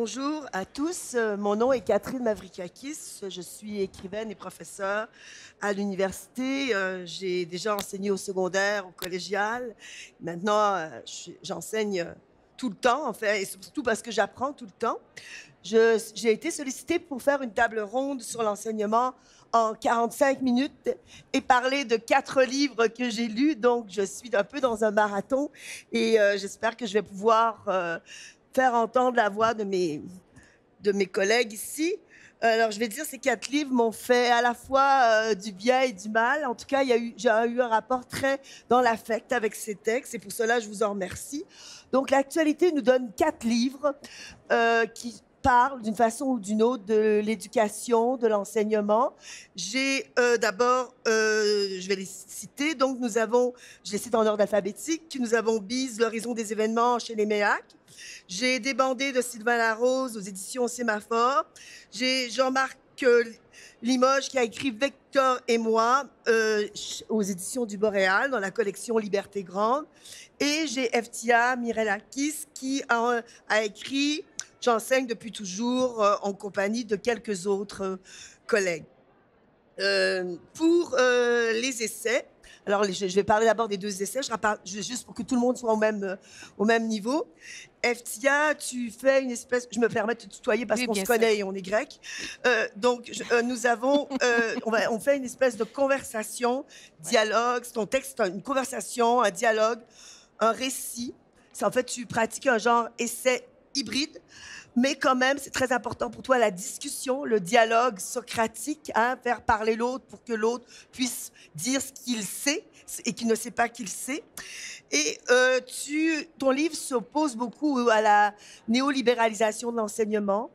Bonjour à tous. Mon nom est Catherine Mavrikakis. Je suis écrivaine et professeure à l'université. J'ai déjà enseigné au secondaire, au collégial. Maintenant, j'enseigne tout le temps, en fait, et surtout parce que j'apprends tout le temps. J'ai été sollicitée pour faire une table ronde sur l'enseignement en 45 minutes et parler de 4 livres que j'ai lus. Donc, je suis un peu dans un marathon et j'espère que je vais pouvoir faire entendre la voix de mes collègues ici. Alors, je vais dire, ces 4 livres m'ont fait à la fois du bien et du mal. En tout cas, j'ai eu un rapport très dans l'affect avec ces textes et pour cela, je vous en remercie. Donc, l'actualité nous donne 4 livres qui parlent d'une façon ou d'une autre de l'éducation, de l'enseignement. J'ai d'abord, je vais les citer. Donc, je les cite en ordre alphabétique. Nous avons Bise, l'horizon des événements chez les MEAC. J'ai Débandé de Sylvain Larose aux éditions Sémaphore. J'ai Jean-Marc Limoges qui a écrit Victor et moi aux éditions du Boréal dans la collection Liberté Grande. Et j'ai Eftia Mirelakis qui a écrit J'enseigne depuis toujours en compagnie de quelques autres collègues. Pour les essais, alors je vais parler d'abord des 2 essais, juste pour que tout le monde soit au même niveau. Eftia, tu fais une espèce... Je me permets de te tutoyer parce qu'on se connaît et on est grec. Donc, on fait une espèce de conversation, dialogue. Ton texte, c'est une conversation, un dialogue, un récit. En fait, tu pratiques un genre essai hybride. Mais quand même, c'est très important pour toi la discussion, le dialogue socratique, faire parler l'autre pour que l'autre puisse dire ce qu'il sait et qu'il ne sait pas qu'il sait. Et ton livre s'oppose beaucoup à la néolibéralisation de l'enseignement,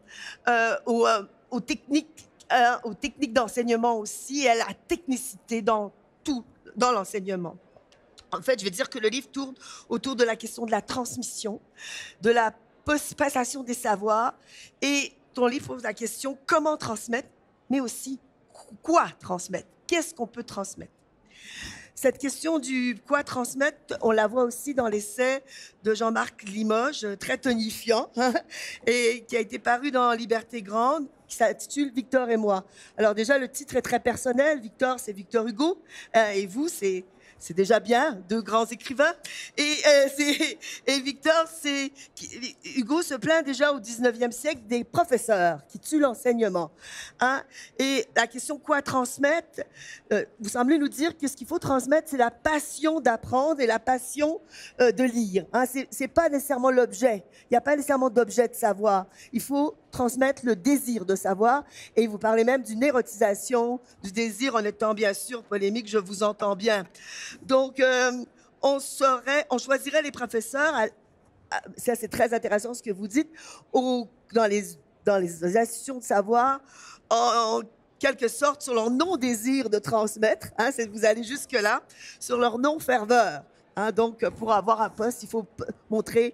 aux techniques d'enseignement aussi et à la technicité dans l'enseignement. En fait, je vais dire que le livre tourne autour de la question de la transmission, de la passation des savoirs, et ton livre pose la question comment transmettre, mais aussi quoi transmettre, qu'est-ce qu'on peut transmettre. Cette question du quoi transmettre, on la voit aussi dans l'essai de Jean-Marc Limoges, très tonifiant, et qui a été paru dans Liberté Grande, qui s'intitule Victor et moi. Alors déjà, le titre est très personnel. Victor, c'est Victor Hugo, et vous, c'est déjà bien, 2 grands écrivains. Et Victor, Hugo se plaint déjà au 19e siècle des professeurs qui tuent l'enseignement. Et la question quoi transmettre, vous semblez nous dire que ce qu'il faut transmettre, c'est la passion d'apprendre et la passion de lire. C'est pas nécessairement l'objet. Il n'y a pas nécessairement d'objet de savoir. Il faut transmettre le désir de savoir. Et vous parlez même d'une érotisation du désir en étant bien sûr polémique, je vous entends bien. Donc, on choisirait les professeurs, ça c'est très intéressant ce que vous dites, dans les institutions de savoir, en quelque sorte sur leur non-désir de transmettre, vous allez jusque-là, sur leur non-ferveur. Donc, pour avoir un poste, il faut montrer...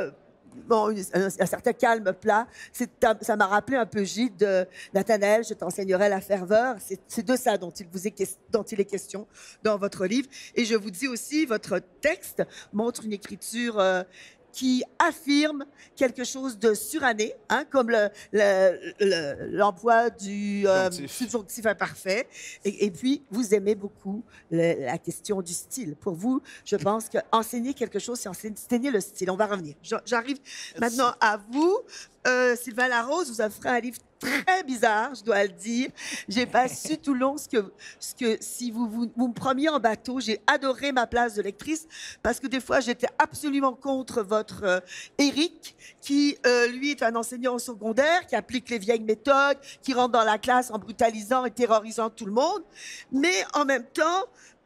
un certain calme plat. Ça m'a rappelé un peu Gide de Nathanaël, je t'enseignerai la ferveur. C'est de ça dont il est question dans votre livre. Et je vous dis aussi, votre texte montre une écriture qui affirme quelque chose de suranné, comme l'emploi du subjonctif imparfait. Et puis, vous aimez beaucoup la question du style. Pour vous, je pense qu'enseigner quelque chose, c'est enseigner le style. On va revenir. J'arrive maintenant à vous. Sylvain Larose vous offrez un livre très bizarre, je dois le dire. J'ai pas su tout le long ce que si vous me preniez en bateau, j'ai adoré ma place de lectrice parce que des fois, j'étais absolument contre votre Éric qui, lui, est un enseignant au secondaire, qui applique les vieilles méthodes, qui rentre dans la classe en brutalisant et terrorisant tout le monde. Mais en même temps,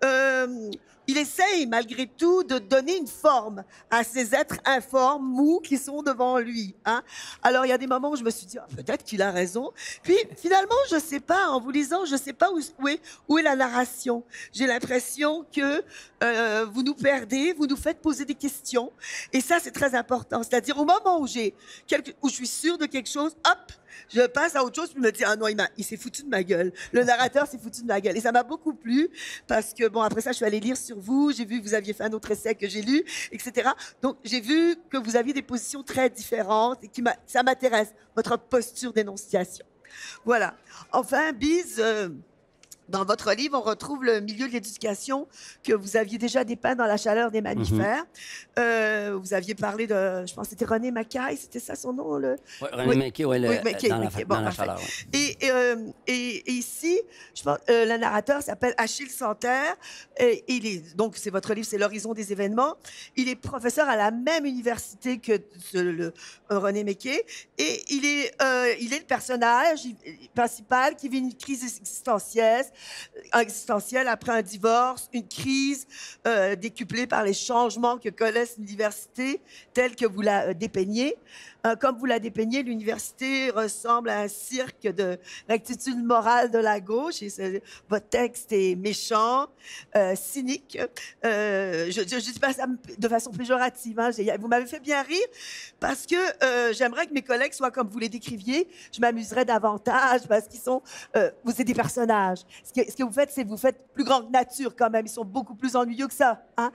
il essaye, malgré tout, de donner une forme à ces êtres informes, mous, qui sont devant lui. Alors, il y a des moments où je me suis dit, peut-être qu'il a raison. Puis, finalement, je ne sais pas, en vous lisant, je ne sais pas où est la narration. J'ai l'impression que vous nous perdez, vous nous faites poser des questions. Et ça, c'est très important. C'est-à-dire, au moment où je suis sûre de quelque chose, hop, Je passe à autre chose, puis il me dit, ah non, il s'est foutu de ma gueule. Le narrateur s'est foutu de ma gueule. Et ça m'a beaucoup plu, parce que, bon, après ça, je suis allée lire sur vous, j'ai vu que vous aviez fait un autre essai que j'ai lu, etc. Donc, j'ai vu que vous aviez des positions très différentes, et ça m'intéresse, votre posture d'énonciation. Voilà. Enfin, Bise... dans votre livre, on retrouve le milieu de l'éducation que vous aviez déjà dépeint dans La chaleur des mammifères. Vous aviez parlé de, je pense que c'était René Mackay, c'était ça son nom? Oui, René Mackay, dans la chaleur. Ouais. Et ici, je pense, le narrateur s'appelle Achille Santerre. Et donc, c'est votre livre, c'est L'horizon des événements. Il est professeur à la même université que René Mackay. Et il est le personnage principal qui vit une crise existentielle après un divorce, une crise décuplée par les changements que connaît l'université, telle que vous la dépeignez. Comme vous la dépeignez, l'université ressemble à un cirque de rectitude morale de la gauche. Et votre texte est méchant, cynique. Je ne dis pas ça de façon péjorative. Hein. Vous m'avez fait bien rire parce que j'aimerais que mes collègues soient comme vous les décriviez. Je m'amuserais davantage parce qu'ils sont... vous êtes des personnages. Ce que vous faites, c'est vous faites plus grand que nature quand même. Ils sont beaucoup plus ennuyeux que ça. Hein.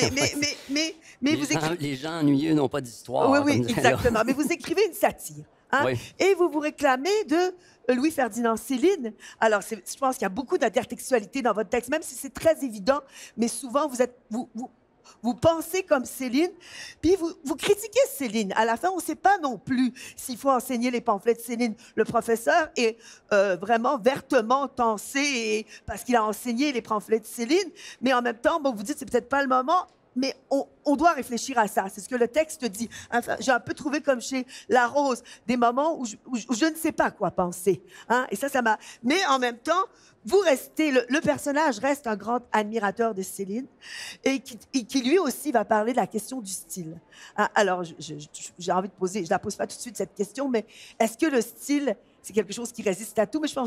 Mais les gens ennuyeux n'ont pas d'histoire. Oui, exactement. Mais vous écrivez une satire. Hein? Oui. Et vous vous réclamez de Louis-Ferdinand Céline. Alors, je pense qu'il y a beaucoup d'intertextualité dans votre texte, même si c'est très évident, mais souvent, vous pensez comme Céline, puis vous critiquez Céline. À la fin, on ne sait pas non plus s'il faut enseigner les pamphlets de Céline. Le professeur est vraiment vertement tensé parce qu'il a enseigné les pamphlets de Céline, mais en même temps, bon, vous dites que c'est peut-être pas le moment. Mais on doit réfléchir à ça. C'est ce que le texte dit. Enfin, j'ai un peu trouvé comme chez La Rose, des moments où je ne sais pas quoi penser. Hein? Et ça m'a... Mais en même temps, vous restez... Le personnage reste un grand admirateur de Céline et qui lui aussi va parler de la question du style. Hein? Alors, j'ai envie de poser... Je la pose pas tout de suite, cette question, mais est-ce que le style... c'est quelque chose qui résiste à tout, mais je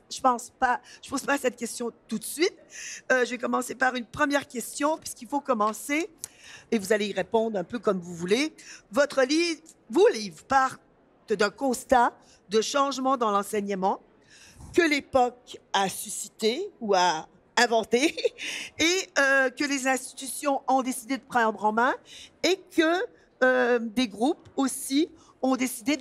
pose pas cette question tout de suite. Je vais commencer par une première question, puisqu'il faut commencer, et vous allez y répondre un peu comme vous voulez. Vos livres partent d'un constat de changement dans l'enseignement que l'époque a suscité ou a inventé, et que les institutions ont décidé de prendre en main, et que des groupes aussi ont décidé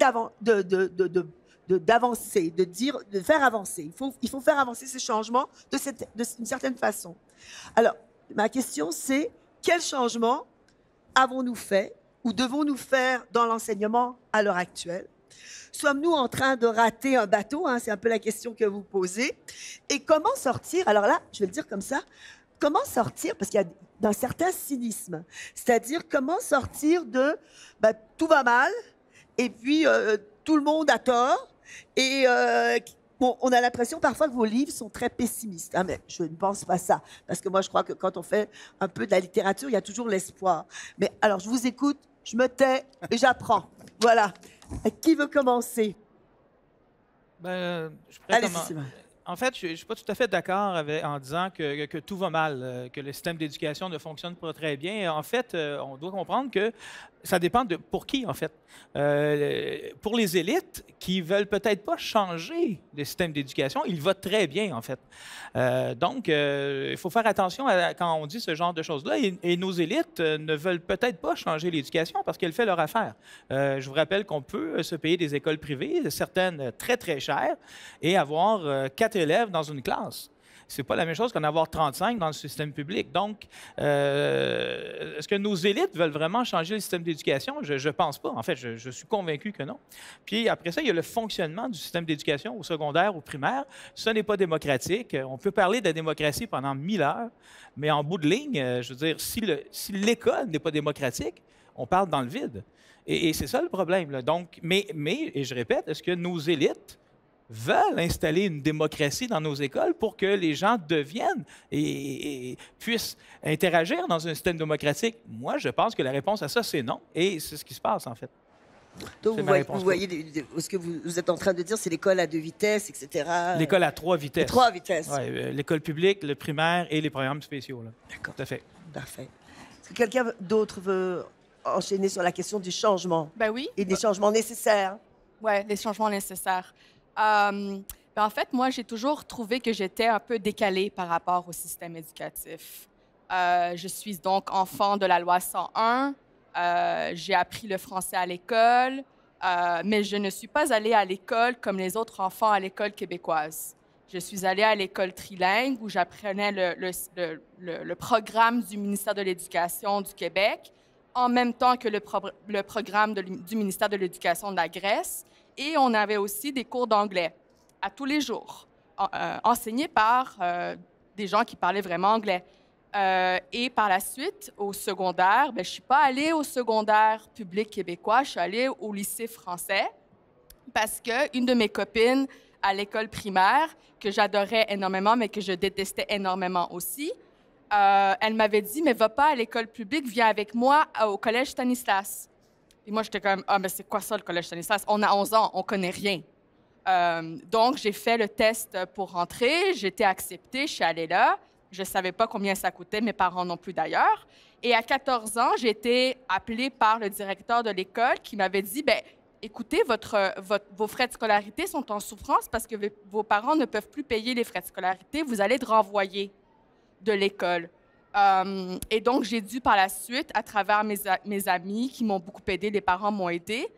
d'avancer, de faire avancer. Il faut faire avancer ces changements d'une certaine façon. Alors, ma question, c'est quel changement avons-nous fait ou devons-nous faire dans l'enseignement à l'heure actuelle? Sommes-nous en train de rater un bateau? Hein, c'est un peu la question que vous posez. Et comment sortir? Alors là, je vais le dire comme ça. Comment sortir? Parce qu'il y a d'un certain cynisme. C'est-à-dire, comment sortir de tout va mal et puis tout le monde a tort. Et on a l'impression parfois que vos livres sont très pessimistes. Hein, mais je ne pense pas ça. Parce que moi, je crois que quand on fait un peu de la littérature, il y a toujours l'espoir. Mais alors, je vous écoute, je me tais et j'apprends. Voilà. Qui veut commencer? Je pourrais commencer. En fait, je ne suis pas tout à fait d'accord en disant que tout va mal, que le système d'éducation ne fonctionne pas très bien. En fait, on doit comprendre que ça dépend de pour qui, en fait. Pour les élites qui veulent peut-être pas changer le système d'éducation, il va très bien, en fait. Donc, il faut faire attention quand on dit ce genre de choses-là. Et nos élites ne veulent peut-être pas changer l'éducation parce qu'elle fait leur affaire. Je vous rappelle qu'on peut se payer des écoles privées, certaines très, très chères, et avoir 4 élèves dans une classe. C'est pas la même chose qu'en avoir 35 dans le système public. Donc, est-ce que nos élites veulent vraiment changer le système d'éducation? Je ne pense pas. En fait, je suis convaincu que non. Puis après ça, il y a le fonctionnement du système d'éducation au secondaire, au primaire. Ce n'est pas démocratique. On peut parler de la démocratie pendant 1000 heures, mais en bout de ligne, je veux dire, si l'école n'est pas démocratique, on parle dans le vide. Et c'est ça le problème, là. Donc, mais, et je répète, est-ce que nos élites veulent installer une démocratie dans nos écoles pour que les gens deviennent et puissent interagir dans un système démocratique? Moi, je pense que la réponse à ça, c'est non. Et c'est ce qui se passe, en fait. Donc, vous voyez ce que vous êtes en train de dire, c'est l'école à 2 vitesses, etc. L'école à 3 vitesses. 3 vitesses. Oui, l'école publique, le primaire et les programmes spéciaux. D'accord. Tout à fait. Parfait. Est-ce que quelqu'un d'autre veut enchaîner sur la question du changement? Ben oui. Et des changements nécessaires? Oui, les changements nécessaires. En fait, moi, j'ai toujours trouvé que j'étais un peu décalée par rapport au système éducatif. Je suis donc enfant de la loi 101. J'ai appris le français à l'école, mais je ne suis pas allée à l'école comme les autres enfants à l'école québécoise. Je suis allée à l'école trilingue où j'apprenais le programme du ministère de l'Éducation du Québec, en même temps que le programme du ministère de l'Éducation de la Grèce. Et on avait aussi des cours d'anglais à tous les jours, enseignés par des gens qui parlaient vraiment anglais. Et par la suite, au secondaire, je ne suis pas allée au secondaire public québécois, je suis allée au lycée français parce qu'une de mes copines à l'école primaire, que j'adorais énormément, mais que je détestais énormément aussi, elle m'avait dit, mais va pas à l'école publique, viens avec moi au collège Stanislas. Et moi, j'étais comme, ah, mais c'est quoi ça, le collège Stanislas? On a 11 ans, on connaît rien. Donc, j'ai fait le test pour rentrer, j'ai été acceptée, je suis allée là. Je ne savais pas combien ça coûtait, mes parents non plus d'ailleurs. Et à 14 ans, j'ai été appelée par le directeur de l'école qui m'avait dit, bien, écoutez, vos frais de scolarité sont en souffrance parce que vos parents ne peuvent plus payer les frais de scolarité, vous allez être renvoyés de l'école. Et donc, j'ai dû par la suite, à travers mes amis qui m'ont beaucoup aidé, les parents m'ont aidé,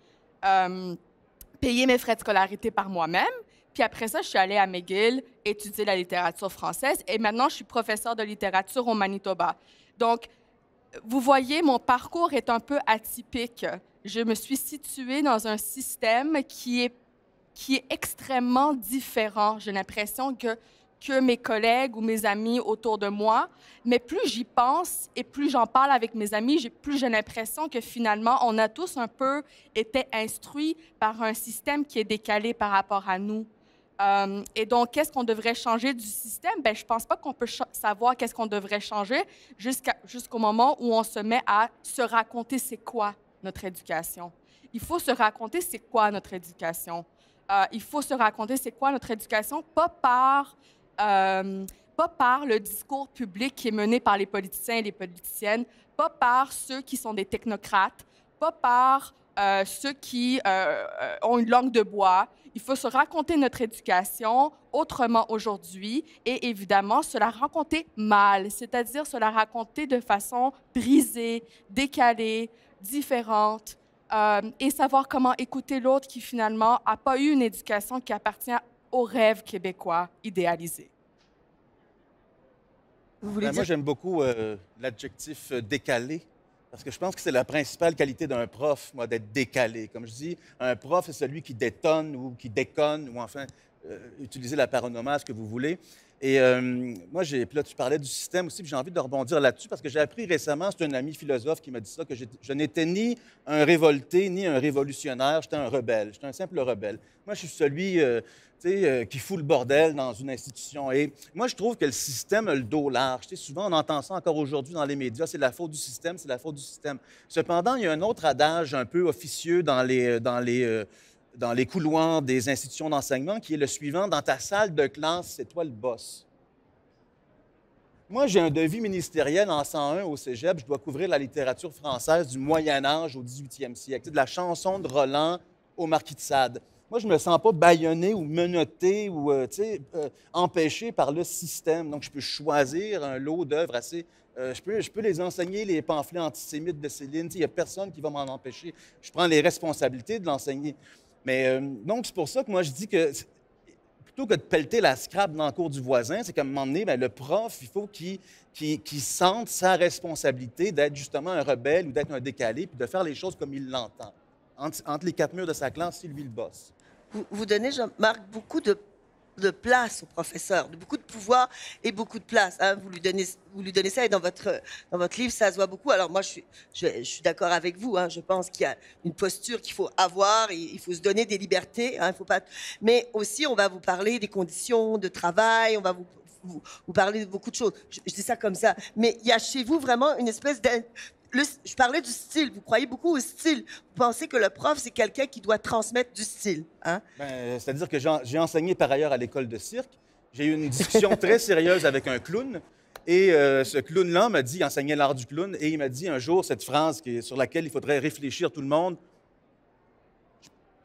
payer mes frais de scolarité par moi-même. Puis après ça, je suis allée à McGill étudier la littérature française et maintenant, je suis professeure de littérature au Manitoba. Donc, vous voyez, mon parcours est un peu atypique. Je me suis située dans un système qui est extrêmement différent. J'ai l'impression que mes collègues ou mes amis autour de moi. Mais plus j'y pense et plus j'en parle avec mes amis, plus j'ai l'impression que finalement, on a tous un peu été instruits par un système qui est décalé par rapport à nous. Et donc, qu'est-ce qu'on devrait changer du système? Bien, je ne pense pas qu'on peut savoir qu'est-ce qu'on devrait changer jusqu'au moment où on se met à se raconter c'est quoi notre éducation. Il faut se raconter c'est quoi notre éducation. Il faut se raconter c'est quoi notre éducation, pas par le discours public qui est mené par les politiciens et les politiciennes, pas par ceux qui sont des technocrates, pas par ceux qui ont une langue de bois. Il faut se raconter notre éducation autrement aujourd'hui et évidemment se la raconter mal, c'est-à-dire se la raconter de façon brisée, décalée, différente et savoir comment écouter l'autre qui finalement n'a pas eu une éducation qui appartient au rêve québécois idéalisé. Moi, j'aime beaucoup l'adjectif décalé. Parce que je pense que c'est la principale qualité d'un prof, moi, d'être décalé. Comme je dis, un prof, c'est celui qui détonne ou qui déconne, ou enfin, utiliser la paronomase que vous voulez. Et moi, puis là, tu parlais du système aussi, puis j'ai envie de rebondir là-dessus, parce que j'ai appris récemment, c'est un ami philosophe qui m'a dit ça, que je n'étais ni un révolté, ni un révolutionnaire, j'étais un rebelle. J'étais un simple rebelle. Moi, je suis celui qui fout le bordel dans une institution. Et moi, je trouve que le système a le dos large. Souvent, on entend ça encore aujourd'hui dans les médias, c'est la faute du système, c'est la faute du système. Cependant, il y a un autre adage un peu officieux dans les couloirs des institutions d'enseignement qui est le suivant: dans ta salle de classe, c'est toi le boss. Moi, j'ai un devis ministériel en 101 au cégep. Je dois couvrir la littérature française du Moyen Âge au 18e siècle, de la chanson de Roland au Marquis de Sade. Moi, je ne me sens pas bâillonné ou menotté ou empêché par le système. Donc, je peux choisir un lot d'œuvres assez... je peux les enseigner, les pamphlets antisémites de Céline. Il n'y a personne qui va m'en empêcher. Je prends les responsabilités de l'enseigner. Mais donc, c'est pour ça que moi, je dis que plutôt que de pelleter la scrap dans le cours du voisin, c'est qu'à un moment donné, bien, le prof, il faut qu'il sente sa responsabilité d'être justement un rebelle ou d'être un décalé, puis de faire les choses comme il l'entend. Entre les quatre murs de sa classe, c'est lui le boss. Vous donnez, Jean-Marc, beaucoup de place au professeur, beaucoup de pouvoir et beaucoup de place. Hein. Vous lui donnez ça et dans votre livre, ça se voit beaucoup. Alors moi, je suis d'accord avec vous. Hein. Je pense qu'il y a une posture qu'il faut avoir et il faut se donner des libertés. Hein. Faut pas... Mais aussi, on va vous parler des conditions de travail, on va vous parler de beaucoup de choses. Je dis ça comme ça. Mais il y a chez vous vraiment une espèce je parlais du style. Vous croyez beaucoup au style. Vous pensez que le prof, c'est quelqu'un qui doit transmettre du style. Hein? C'est-à-dire que j'ai enseigné par ailleurs à l'école de cirque. J'ai eu une discussion très sérieuse avec un clown. Et ce clown-là m'a dit, il enseignait l'art du clown, et il m'a dit un jour cette phrase sur laquelle il faudrait réfléchir tout le monde.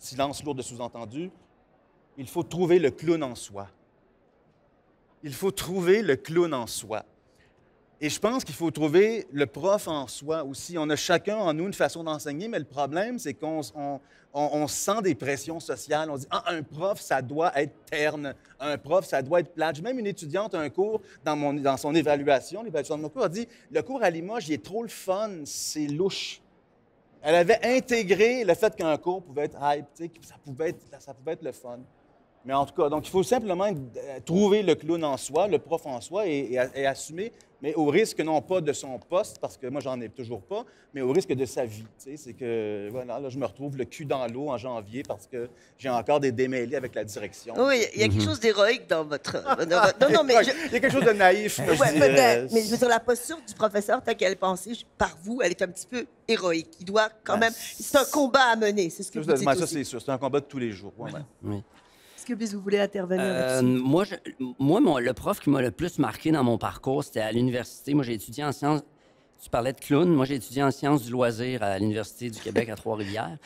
silence lourd de sous-entendu, il faut trouver le clown en soi. Il faut trouver le clown en soi. Et je pense qu'il faut trouver le prof en soi aussi. On a chacun en nous une façon d'enseigner, mais le problème, c'est qu'on sent des pressions sociales. On dit « Ah, un prof, ça doit être terne. Un prof, ça doit être plate. » Même une étudiante, un cours, dans son évaluation, l'évaluation de mon cours, a dit « Le cours à Limoges, il est trop le fun, c'est louche. » Elle avait intégré le fait qu'un cours pouvait être hype, que ça pouvait être le fun. Mais en tout cas, donc il faut simplement trouver le clown en soi, le prof en soi et assumer, mais au risque non pas de son poste, parce que moi, j'en ai toujours pas, mais au risque de sa vie. C'est que, voilà, là, je me retrouve le cul dans l'eau en janvier parce que j'ai encore des démêlés avec la direction. Oui, il y a quelque chose d'héroïque dans votre... Non, mais... Il y a quelque chose de naïf, moi, je dis. Peut-être, mais je veux dire, la posture du professeur, telle qu'elle est pensée par vous, elle est un petit peu héroïque. Il doit quand même... C'est un combat à mener, c'est ce que vous dites aussi. Ça, c'est sûr. C'est un combat de tous les jours. Oui. Est-ce que vous voulez intervenir là-dessus? Moi, le prof qui m'a le plus marqué dans mon parcours, c'était à l'université. Moi, j'ai étudié en sciences... Tu parlais de clown. Moi, j'ai étudié en sciences du loisir à l'Université du Québec à Trois-Rivières.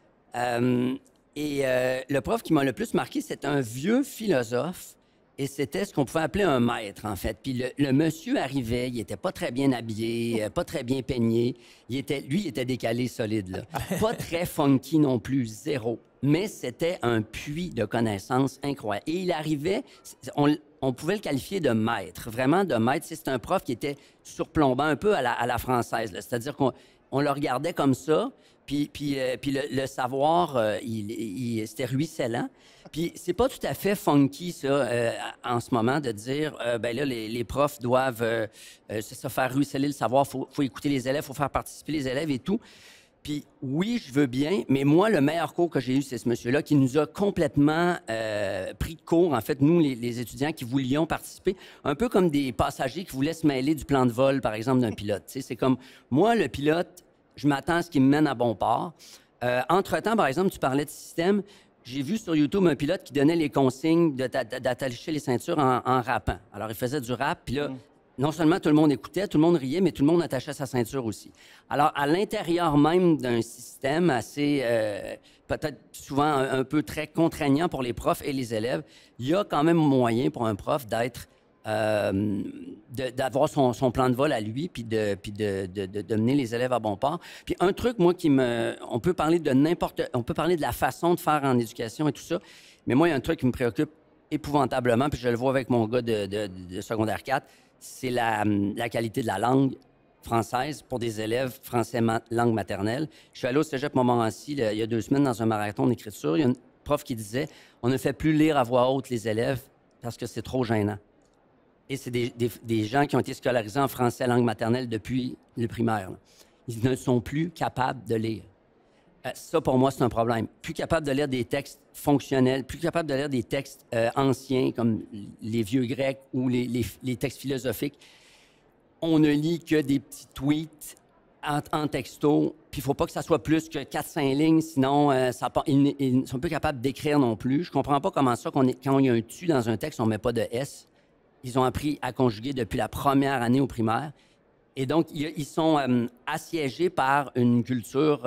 Le prof qui m'a le plus marqué, c'était un vieux philosophe. Et c'était ce qu'on pouvait appeler un maître, en fait. Puis le monsieur arrivait, il était pas très bien habillé, pas très bien peigné. Lui, il était décalé solide, là. Pas très funky non plus, zéro. Mais c'était un puits de connaissances incroyable. Et il arrivait, on pouvait le qualifier de maître, vraiment de maître. C'est un prof qui était surplombant un peu à la française. C'est-à-dire qu'on le regardait comme ça, puis le savoir, c'était ruisselant. Puis c'est pas tout à fait funky, ça, en ce moment, de dire, ben là, les profs doivent faire ruisseler le savoir, faut écouter les élèves, faut faire participer les élèves et tout. Puis oui, je veux bien, mais moi, le meilleur cours que j'ai eu, c'est ce monsieur-là qui nous a complètement pris de court, en fait, nous, les étudiants qui voulions participer, un peu comme des passagers qui voulaient se mêler du plan de vol, par exemple, d'un pilote. C'est comme, moi, le pilote, je m'attends à ce qu'il me mène à bon port. Entre-temps, par exemple, tu parlais de système. J'ai vu sur YouTube un pilote qui donnait les consignes d'attacher les ceintures en rappant. Alors, il faisait du rap, puis là, non seulement tout le monde écoutait, tout le monde riait, mais tout le monde attachait sa ceinture aussi. Alors, à l'intérieur même d'un système assez, peut-être souvent un peu très contraignant pour les profs et les élèves, il y a quand même moyen pour un prof d'avoir son plan de vol à lui, puis de mener les élèves à bon port. Puis un truc, moi, on peut parler de la façon de faire en éducation et tout ça, mais moi, il y a un truc qui me préoccupe épouvantablement, puis je le vois avec mon gars de secondaire 4, c'est la qualité de la langue française pour des élèves français langue maternelle. Je suis allé au cégep Montmorency il y a 2 semaines dans un marathon d'écriture. Il y a une prof qui disait « On ne fait plus lire à voix haute les élèves parce que c'est trop gênant. » Et c'est des gens qui ont été scolarisés en français langue maternelle depuis le primaire. Là. Ils ne sont plus capables de lire. Ça, pour moi, c'est un problème. Plus capable de lire des textes fonctionnels, plus capable de lire des textes anciens, comme les vieux grecs ou les textes philosophiques. On ne lit que des petits tweets en texto, puis il ne faut pas que ça soit plus que 4-5 lignes, sinon ils ne sont plus capables d'écrire non plus. Je ne comprends pas comment ça, quand il y a un « tu » dans un texte, on ne met pas de « s ». Ils ont appris à conjuguer depuis la première année au primaire. Et donc, ils sont assiégés par une culture...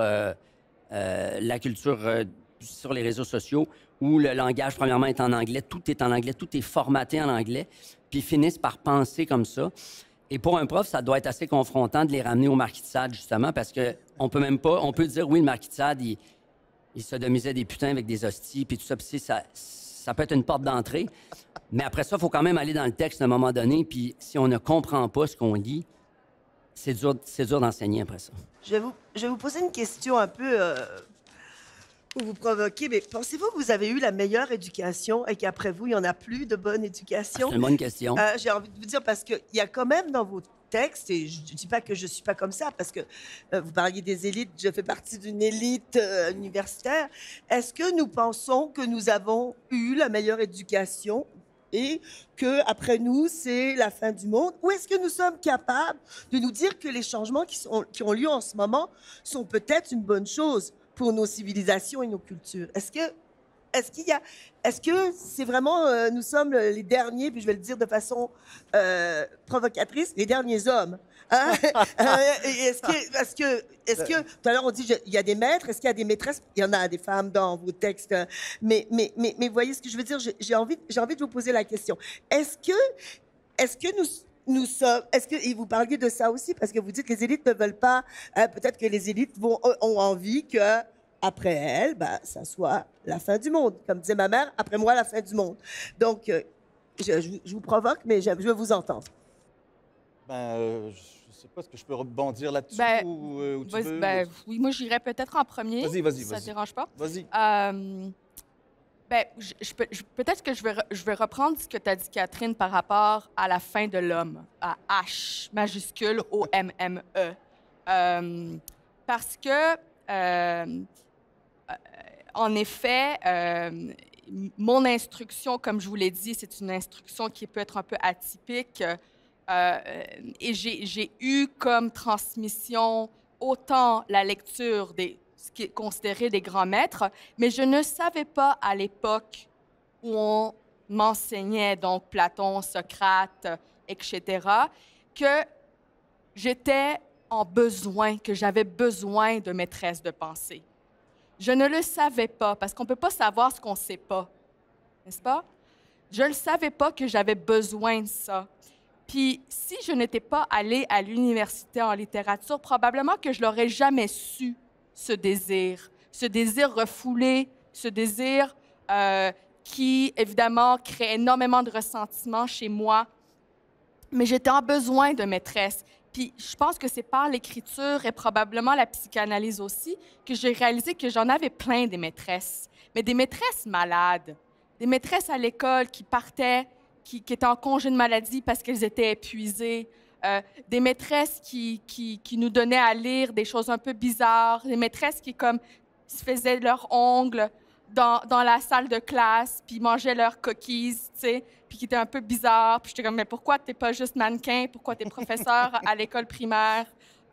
la culture sur les réseaux sociaux où le langage, premièrement, est en anglais, tout est en anglais, tout est formaté en anglais, puis ils finissent par penser comme ça. Et pour un prof, ça doit être assez confrontant de les ramener au Marquis de Sade, justement, parce qu'on peut même pas... On peut dire, oui, le Marquis de Sade, il sodomisait des putains avec des hosties, puis tout ça, puis ça peut être une porte d'entrée. Mais après ça, il faut quand même aller dans le texte à un moment donné, puis si on ne comprend pas ce qu'on lit, c'est dur d'enseigner après ça. Je vais vous poser une question un peu pour vous provoquer, mais pensez-vous que vous avez eu la meilleure éducation et qu'après vous, il n'y en a plus de bonne éducation? C'est une bonne question. J'ai envie de vous dire, parce qu'il y a quand même dans vos textes, et je ne dis pas que je ne suis pas comme ça, parce que vous parliez des élites, je fais partie d'une élite universitaire. Est-ce que nous pensons que nous avons eu la meilleure éducation et qu'après nous, c'est la fin du monde? Ou est-ce que nous sommes capables de nous dire que les changements qui ont lieu en ce moment sont peut-être une bonne chose pour nos civilisations et nos cultures? Est-ce que est-ce que c'est vraiment, nous sommes les derniers, puis je vais le dire de façon provocatrice, les derniers hommes. Hein? Est-ce que, tout à l'heure on dit il y a des maîtres, est-ce qu'il y a des maîtresses? Il y en a des femmes dans vos textes, mais voyez ce que je veux dire, j'ai envie de vous poser la question. Est-ce que nous sommes, et vous parliez de ça aussi, parce que vous dites que les élites ne veulent pas, peut-être que les élites ont envie que après elle, ça soit la fin du monde. Comme disait ma mère, après moi, la fin du monde. Donc, je vous provoque, mais je veux vous entendre. Je ne sais pas, est-ce que je peux rebondir là-dessus ou tu veux? Oui, moi, j'irais peut-être en premier. Vas-y. Ça ne te dérange pas? Vas-y. Peut-être que je vais reprendre ce que tu as dit, Catherine, par rapport à la fin de l'homme, à H majuscule O-M-M-E. Parce que... en effet, mon instruction, comme je vous l'ai dit, c'est une instruction qui peut être un peu atypique. Et j'ai eu comme transmission autant la lecture ce qui est considéré des grands maîtres, mais je ne savais pas à l'époque où on m'enseignait, donc Platon, Socrate, etc., que j'étais en besoin, que j'avais besoin de maîtresse de pensée. Je ne le savais pas, parce qu'on ne peut pas savoir ce qu'on ne sait pas, n'est-ce pas? Je ne savais pas que j'avais besoin de ça. Puis, si je n'étais pas allée à l'université en littérature, probablement que je n'aurais jamais su ce désir refoulé, ce désir qui, évidemment, crée énormément de ressentiment chez moi. Mais j'étais en besoin de maîtresse. Puis je pense que c'est par l'écriture et probablement la psychanalyse aussi que j'ai réalisé que j'en avais plein des maîtresses, mais des maîtresses malades, des maîtresses à l'école qui partaient, qui étaient en congé de maladie parce qu'elles étaient épuisées, des maîtresses qui nous donnaient à lire des choses un peu bizarres, des maîtresses qui comme se faisaient leurs ongles dans la salle de classe, puis mangeaient leurs cookies, tu sais, puis qui étaient un peu bizarres. Puis j'étais comme, mais pourquoi t'es pas juste mannequin? Pourquoi t'es professeur à l'école primaire?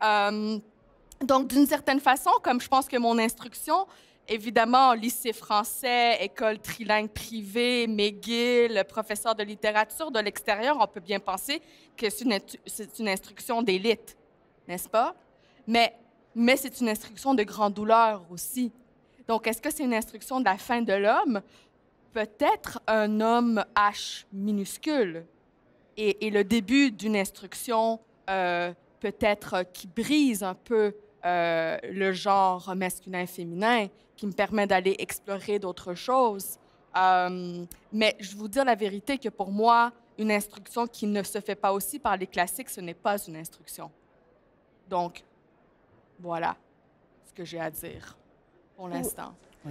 Donc, d'une certaine façon, comme je pense que mon instruction, évidemment, lycée français, école trilingue privée, McGill, professeur de littérature de l'extérieur, on peut bien penser que c'est une instruction d'élite, n'est-ce pas? Mais c'est une instruction de grande douleur aussi. Donc, est-ce que c'est une instruction de la fin de l'homme? Peut-être un homme H minuscule et le début d'une instruction peut-être qui brise un peu le genre masculin-féminin, qui me permet d'aller explorer d'autres choses. Mais je vous dire la vérité que pour moi, une instruction qui ne se fait pas aussi par les classiques, ce n'est pas une instruction. Donc, voilà ce que j'ai à dire pour l'instant.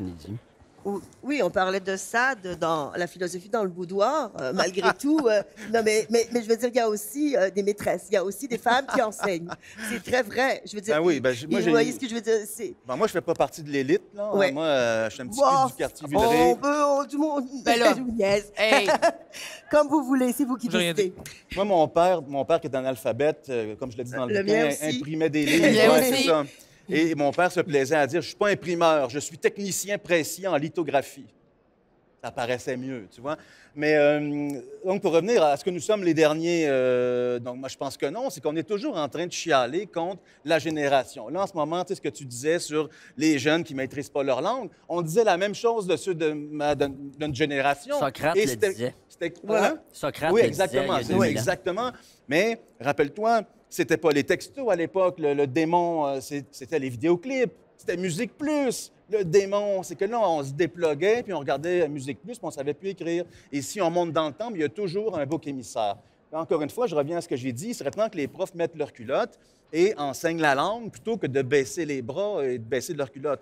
Oui, on parlait de Sade dans la philosophie dans le boudoir. Malgré tout, non, mais je veux dire, il y a aussi des maîtresses, il y a aussi des femmes qui enseignent. C'est très vrai. Je veux dire, vous voyez ce que je veux dire? Moi, je fais pas partie de l'élite. Là. Ouais. Moi, je suis un petit peu du quartier Villeray. Tout le monde, je vous niaise. Hey. Comme vous voulez, c'est vous qui décidez. Moi, mon père qui est analphabète, comme je l'ai dit dans le bouquin, imprimait des livres. C'est ça. Et mon père se plaisait à dire, je ne suis pas imprimeur, je suis technicien précis en lithographie. Ça paraissait mieux, tu vois. Mais donc, pour revenir à ce que nous sommes les derniers, donc moi, je pense que non, c'est qu'on est toujours en train de chialer contre la génération. Là, en ce moment, tu sais ce que tu disais sur les jeunes qui ne maîtrisent pas leur langue, on disait la même chose de ceux de notre génération. Socrate le disait. Voilà. Socrate oui, le exactement. disait. Oui, exactement. Mais rappelle-toi, c'était pas les textos à l'époque. Le démon, c'était les vidéoclips. C'était Musique Plus. Le démon, c'est que là, on se déploguait, puis on regardait Musique Plus, puis on ne savait plus écrire. Et si on monte dans le temps, il y a toujours un bouc émissaire. Encore une fois, je reviens à ce que j'ai dit. Il serait temps que les profs mettent leur culotte et enseignent la langue plutôt que de baisser les bras et de baisser leur culotte.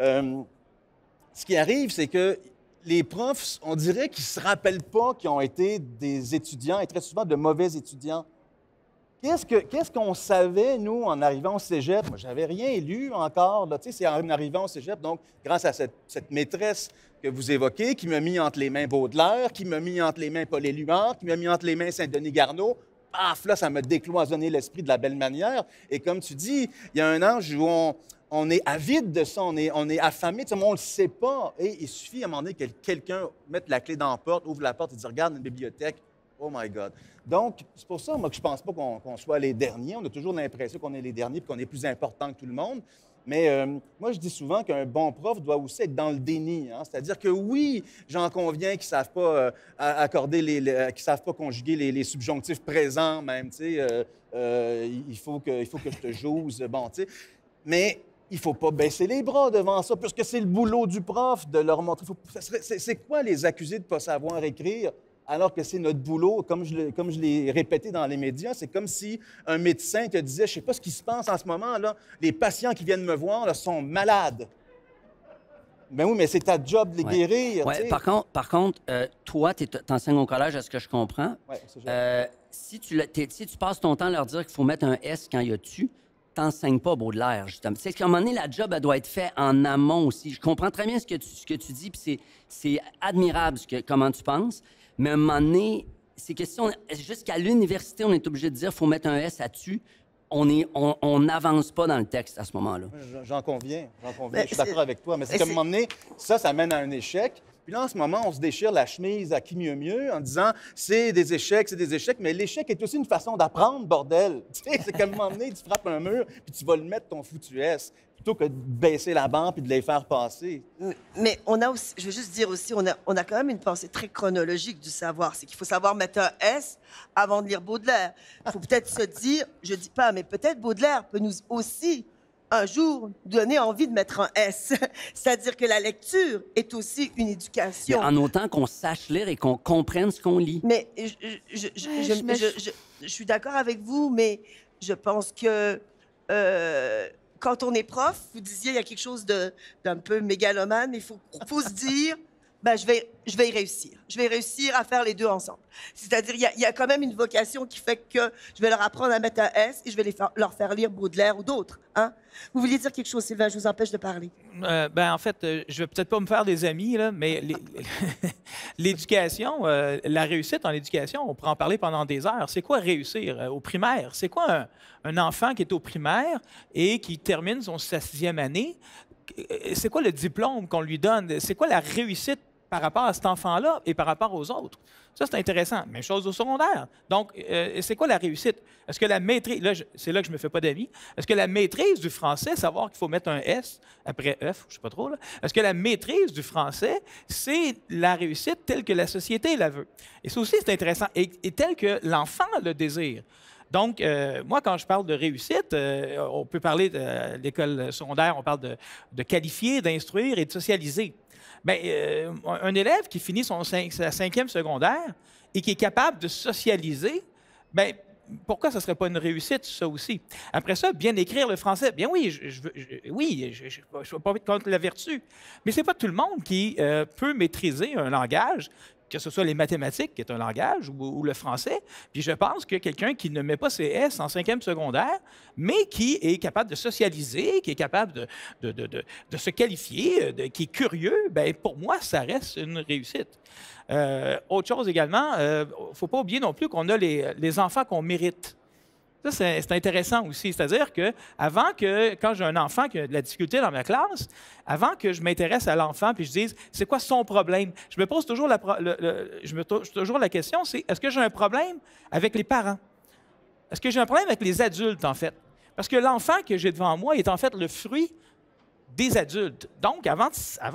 Ce qui arrive, c'est que les profs, on dirait qu'ils ne se rappellent pas qu'ils ont été des étudiants, et très souvent de mauvais étudiants. Qu'est-ce qu'on savait, nous, en arrivant au cégep? Moi, je n'avais rien lu encore. Tu sais, c'est en arrivant au cégep, donc, grâce à cette maîtresse que vous évoquez, qui m'a mis entre les mains Baudelaire, qui m'a mis entre les mains Paul Éluard, qui m'a mis entre les mains Saint-Denis Garneau. Paf, là, ça m'a décloisonné l'esprit de la belle manière. Et comme tu dis, il y a un âge où on est avide de ça, on est affamé, on ne le sait pas. Et il suffit à un moment donné que quelqu'un mette la clé dans la porte, ouvre la porte et dit « Regarde une bibliothèque ». Oh my God. Donc, c'est pour ça, moi, que je ne pense pas qu'on soit les derniers. On a toujours l'impression qu'on est les derniers et qu'on est plus important que tout le monde. Mais moi, je dis souvent qu'un bon prof doit aussi être dans le déni. Hein? C'est-à-dire que oui, j'en conviens qu'ils ne savent pas accorder qu'ils ne savent pas conjuguer les subjonctifs présents même. Il faut que je te jouse. Bon, tu sais. Mais il ne faut pas baisser les bras devant ça, puisque c'est le boulot du prof de leur montrer. C'est quoi les accuser de ne pas savoir écrire? Alors que c'est notre boulot, comme je l'ai répété dans les médias, c'est comme si un médecin te disait, je ne sais pas ce qui se passe en ce moment, là, les patients qui viennent me voir là, sont malades. Ben oui, mais c'est ta job de les guérir. Ouais. Par contre, toi, tu enseignes au collège, à ce que je comprends. Ouais, c'est si tu passes ton temps à leur dire qu'il faut mettre un S quand il y a tu, t'enseignes pas Baudelaire, justement. C'est qu'à un moment donné, la job, elle doit être faite en amont aussi. Je comprends très bien ce que tu dis, puis c'est admirable comment tu penses. Mais à un moment donné, c'est question... Jusqu'à l'université, on est obligé de dire qu'il faut mettre un S là-dessus. On n'avance pas dans le texte à ce moment-là. J'en conviens. Je suis d'accord avec toi. Mais c'est qu'à un moment donné, ça mène à un échec. Puis là, en ce moment, on se déchire la chemise à qui mieux mieux en disant c'est des échecs. Mais l'échec est aussi une façon d'apprendre, bordel. C'est qu'à un moment donné, tu frappes un mur puis tu vas le mettre ton foutu S plutôt que de baisser la barre puis de les faire passer. Mais on a aussi, je veux juste dire aussi, on a quand même une pensée très chronologique du savoir. C'est qu'il faut savoir mettre un S avant de lire Baudelaire. Il faut peut-être se dire, je dis pas, mais peut-être Baudelaire peut nous aussi un jour donner envie de mettre un S. C'est-à-dire que la lecture est aussi une éducation. Mais en autant qu'on sache lire et qu'on comprenne ce qu'on lit. Mais je suis d'accord avec vous, mais je pense que quand on est prof, vous disiez il y a quelque chose d'un peu mégalomane, mais il faut se dire, ben, je vais y réussir. Je vais réussir à faire les deux ensemble. C'est-à-dire, il y a quand même une vocation qui fait que je vais leur apprendre à mettre un S et je vais leur faire lire Baudelaire ou d'autres. Hein? Vous vouliez dire quelque chose, Sylvain? Je vous empêche de parler. En fait, je vais peut-être pas me faire des amis, là, mais l'éducation, la réussite en éducation, on pourrait en parler pendant des heures. C'est quoi réussir au primaire? C'est quoi un enfant qui est au primaire et qui termine sa 6e année? C'est quoi le diplôme qu'on lui donne? C'est quoi la réussite par rapport à cet enfant-là et par rapport aux autres? Ça, c'est intéressant. Même chose au secondaire. Donc, c'est quoi la réussite? Est-ce que la maîtrise... Là, c'est là que je me fais pas d'amis. Est-ce que la maîtrise du français, savoir qu'il faut mettre un S après F, je sais pas trop, là. Est-ce que la maîtrise du français, c'est la réussite telle que la société la veut? Et ça aussi, c'est intéressant. Et telle que l'enfant le désire. Donc, moi, quand je parle de réussite, on peut parler de l'école secondaire, on parle de qualifier, d'instruire et de socialiser. Bien, un élève qui finit sa 5e secondaire et qui est capable de socialiser, bien, pourquoi ça ne serait pas une réussite, ça aussi? Après ça, bien écrire le français. Bien oui, je ne veux pas mettre contre la vertu, mais ce n'est pas tout le monde qui peut maîtriser un langage, que ce soit les mathématiques, qui est un langage, ou le français. Puis je pense que quelqu'un qui ne met pas ses S en 5e secondaire, mais qui est capable de socialiser, qui est capable de se qualifier, qui est curieux, bien, pour moi, ça reste une réussite. Autre chose également, il ne faut pas oublier non plus qu'on a les enfants qu'on mérite. Ça, c'est intéressant aussi. C'est-à-dire que quand j'ai un enfant qui a de la difficulté dans ma classe, avant que je m'intéresse à l'enfant puis je dise c'est quoi son problème, je me pose toujours la question, c'est est-ce que j'ai un problème avec les parents? Est-ce que j'ai un problème avec les adultes, en fait? Parce que l'enfant que j'ai devant moi est en fait le fruit des adultes. Donc, avant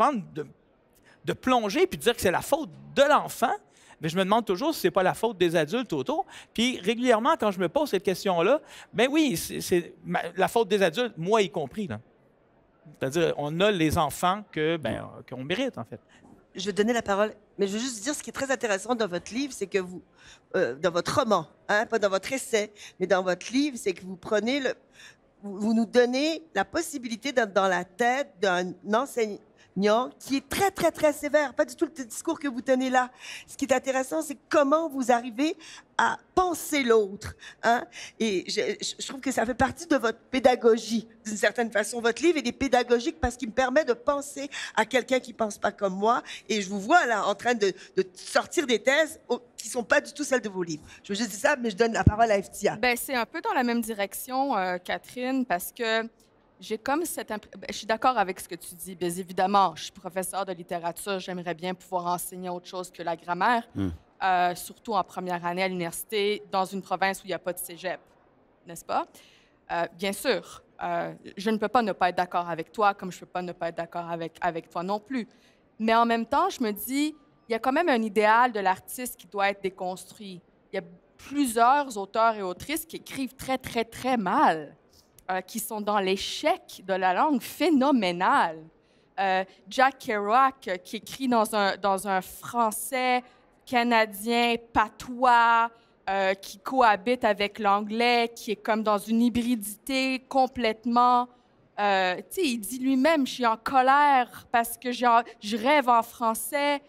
de plonger puis de dire que c'est la faute de l'enfant, mais je me demande toujours si ce n'est pas la faute des adultes autour. Puis régulièrement, quand je me pose cette question-là, bien oui, c'est la faute des adultes, moi y compris. C'est-à-dire, on a les enfants qu'on mérite, en fait. Je vais donner la parole, mais je veux juste dire ce qui est très intéressant dans votre livre, c'est que vous, dans votre roman, hein, pas dans votre essai, mais dans votre livre, c'est que vous prenez vous nous donnez la possibilité d'être dans la tête d'un enseignant qui est très, très, très sévère. Pas du tout le discours que vous tenez là. Ce qui est intéressant, c'est comment vous arrivez à penser l'autre. Hein? Et je trouve que ça fait partie de votre pédagogie, d'une certaine façon. Votre livre, il est pédagogique parce qu'il me permet de penser à quelqu'un qui ne pense pas comme moi. Et je vous vois là en train de sortir des thèses qui ne sont pas du tout celles de vos livres. Je veux juste dire ça, mais je donne la parole à Eftia. Bien, c'est un peu dans la même direction, Catherine, parce que j'ai comme cette je suis d'accord avec ce que tu dis. Bien évidemment, je suis professeur de littérature. J'aimerais bien pouvoir enseigner autre chose que la grammaire, surtout en première année à l'université, dans une province où il n'y a pas de cégep, n'est-ce pas? Bien sûr, je ne peux pas ne pas être d'accord avec toi, comme je ne peux pas ne pas être d'accord avec toi non plus. Mais en même temps, je me dis, il y a quand même un idéal de l'artiste qui doit être déconstruit. Il y a plusieurs auteurs et autrices qui écrivent très, très, très mal, qui sont dans l'échec de la langue phénoménal. Jack Kerouac, qui écrit dans un français canadien patois, qui cohabite avec l'anglais, qui est comme dans une hybridité complètement... tu sais, il dit lui-même, je suis en colère parce que je rêve en français,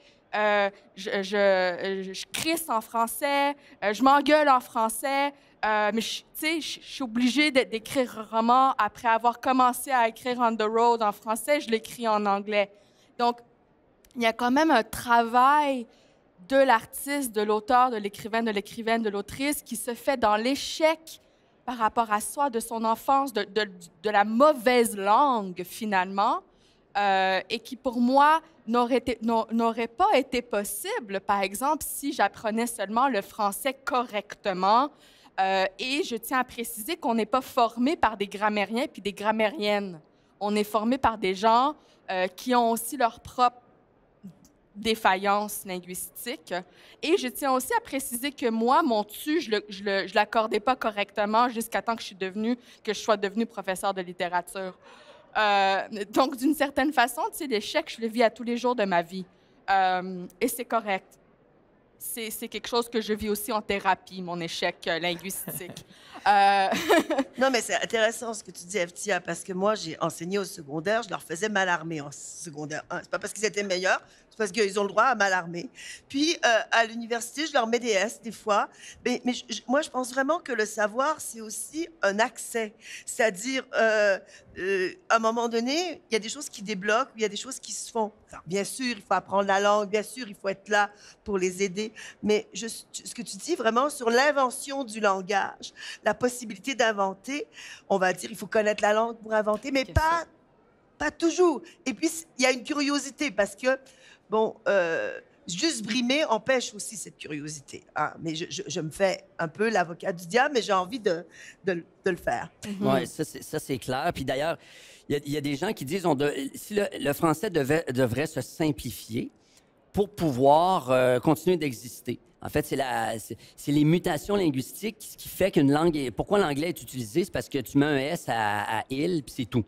je crisse en français, je m'engueule en français, mais tu sais, je suis obligée d'écrire un roman après avoir commencé à écrire On the Road en français, je l'écris en anglais. Donc, il y a quand même un travail de l'artiste, de l'auteur, de l'écrivaine, de l'autrice qui se fait dans l'échec par rapport à soi, de son enfance, de la mauvaise langue, finalement, et qui, pour moi, n'aurait pas été possible, par exemple, si j'apprenais seulement le français correctement. Et je tiens à préciser qu'on n'est pas formé par des grammairiens puis des grammairiennes. On est formé par des gens qui ont aussi leur propre défaillance linguistique. Et je tiens aussi à préciser que moi, mon tu, je l'accordais pas correctement jusqu'à temps que je sois devenue professeure de littérature. Donc, d'une certaine façon, tu sais, l'échec, je le vis à tous les jours de ma vie. Et c'est correct. C'est quelque chose que je vis aussi en thérapie, mon échec linguistique. Non, mais c'est intéressant ce que tu dis, Eftia, parce que moi, j'ai enseigné au secondaire, je leur faisais malarmer en secondaire 1. C'est pas parce qu'ils étaient meilleurs, c'est parce qu'ils ont le droit à malarmer. Puis, à l'université, je leur mets des S, des fois. Mais moi, je pense vraiment que le savoir, c'est aussi un accès. C'est-à-dire, à un moment donné, il y a des choses qui débloquent, il y a des choses qui se font. Alors, bien sûr, il faut apprendre la langue, bien sûr, il faut être là pour les aider. Mais ce que tu dis vraiment sur l'invention du langage, la possibilité d'inventer, on va dire, il faut connaître la langue pour inventer, mais pas toujours. Et puis, il y a une curiosité parce que, bon, juste brimer empêche aussi cette curiosité. Hein? Mais je me fais un peu l'avocat du diable, mais j'ai envie de le faire. Oui, ça c'est clair. Puis d'ailleurs, il y a des gens qui disent si le français devrait se simplifier pour pouvoir continuer d'exister. En fait, c'est les mutations linguistiques qui fait qu'une langue... Pourquoi l'anglais est utilisé? C'est parce que tu mets un S à « il », puis c'est tout.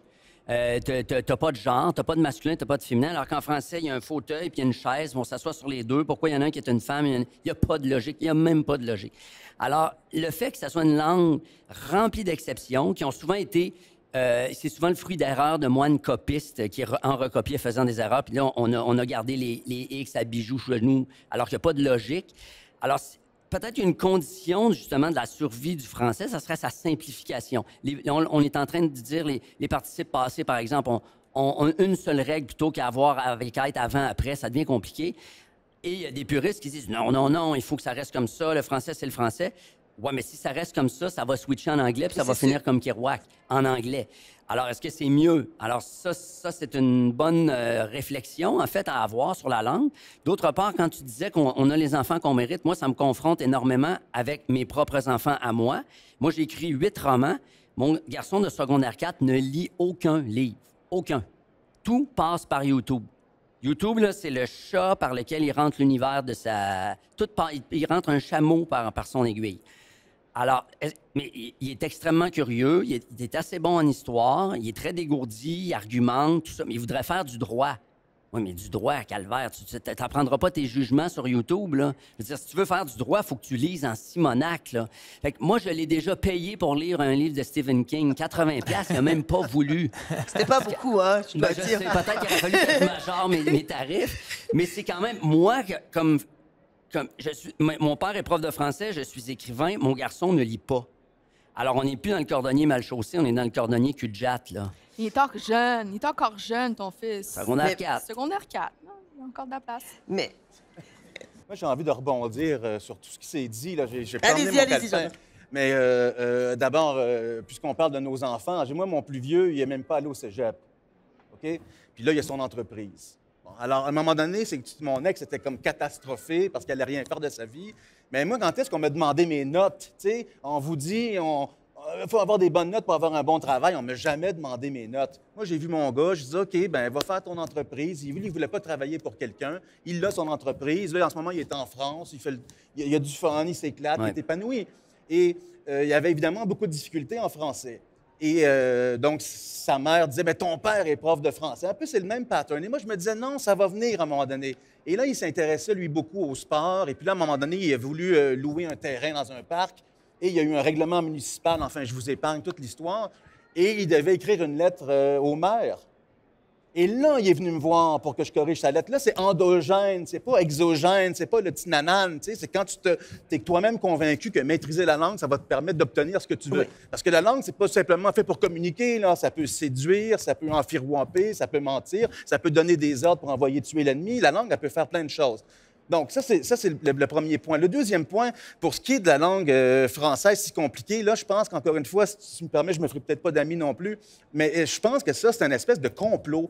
T'as pas de genre, t'as pas de masculin, t'as pas de féminin, alors qu'en français, il y a un fauteuil puis il y a une chaise, on s'assoit sur les deux. Pourquoi il y en a un qui est une femme? Il n'y a pas de logique, il n'y a même pas de logique. Alors, le fait que ça soit une langue remplie d'exceptions, qui ont souvent été... c'est souvent le fruit d'erreurs de moines copistes qui en recopiaient faisant des erreurs. Puis là, on a gardé les X à bijoux chez nous, alors qu'il n'y a pas de logique. Alors, peut-être une condition, justement, de la survie du français, ça serait sa simplification. On est en train de dire les participes passés, par exemple, ont une seule règle plutôt qu'à avoir avec être avant, après, ça devient compliqué. Et il y a des puristes qui disent non, il faut que ça reste comme ça, le français, c'est le français. Ouais, mais si ça reste comme ça va switcher en anglais, puis ça va finir comme Kerouac, en anglais. Alors, est-ce que c'est mieux? Alors, ça c'est une bonne réflexion, en fait, à avoir sur la langue. D'autre part, quand tu disais qu'on a les enfants qu'on mérite, moi, ça me confronte énormément avec mes propres enfants à moi. Moi, j'ai écrit 8 romans. Mon garçon de secondaire 4 ne lit aucun livre. Aucun. Tout passe par YouTube. YouTube, là, c'est le chat par lequel il rentre l'univers de sa... Il rentre un chameau par son aiguille. Alors, mais il est extrêmement curieux, il est assez bon en histoire, il est très dégourdi, il argumente, tout ça, mais il voudrait faire du droit. Oui, mais du droit, calvaire, tu n'apprendras pas tes jugements sur YouTube, là. Je veux dire, si tu veux faire du droit, il faut que tu lises en Simonac, là. Fait que moi, je l'ai déjà payé pour lire un livre de Stephen King, 80$, il n'a même pas voulu. C'était pas beaucoup, hein, je dois dire. Peut-être qu'il aurait fallu que je majore mes tarifs, mais c'est quand même, moi, comme mon père est prof de français, je suis écrivain, mon garçon ne lit pas. Alors, on n'est plus dans le cordonnier mal chaussé, on est dans le cordonnier cul-de-jatte, là. Il est encore jeune, ton fils. Secondaire 4. Secondaire 4, non? Il y a encore de la place. Mais... Moi, j'ai envie de rebondir sur tout ce qui s'est dit. Là. J'ai allez-y, Mais d'abord, puisqu'on parle de nos enfants, moi, mon plus vieux, il n'est même pas allé au cégep. OK? Puis là, il a son entreprise. Bon, alors, à un moment donné, c'est que mon ex était comme catastrophée parce qu'elle n'allait rien faire de sa vie. Mais moi, quand est-ce qu'on m'a demandé mes notes? Tu sais, on vous dit, il faut avoir des bonnes notes pour avoir un bon travail. On ne m'a jamais demandé mes notes. Moi, j'ai vu mon gars, je dis OK, ben va faire ton entreprise. Il ne voulait pas travailler pour quelqu'un. Il a son entreprise. Là, en ce moment, il est en France. Il a du fun, il s'éclate, il est épanoui. Et il y avait évidemment beaucoup de difficultés en français. Et donc, sa mère disait, ben, ton père est prof de français. Un peu, c'est le même pattern. Et moi, je me disais, non, ça va venir à un moment donné. Et là, il s'intéressait, lui, beaucoup au sport. Et puis là, à un moment donné, il a voulu louer un terrain dans un parc. Et il y a eu un règlement municipal. Enfin, je vous épargne toute l'histoire. Et il devait écrire une lettre au maire. Et là, il est venu me voir pour que je corrige sa lettre. Là, c'est endogène, c'est pas exogène, c'est pas le petit nanan. C'est quand tu es toi-même convaincu que maîtriser la langue, ça va te permettre d'obtenir ce que tu veux. Oui. Parce que la langue, c'est pas simplement fait pour communiquer. Là. Ça peut séduire, ça peut enfirouamper, ça peut mentir, ça peut donner des ordres pour envoyer tuer l'ennemi. La langue, elle peut faire plein de choses. Donc, ça, c'est le premier point. Le deuxième point, pour ce qui est de la langue française si compliquée, là, je pense qu'encore une fois, si tu me permets, je ne me ferai peut-être pas d'amis non plus, mais je pense que ça, c'est une espèce de complot.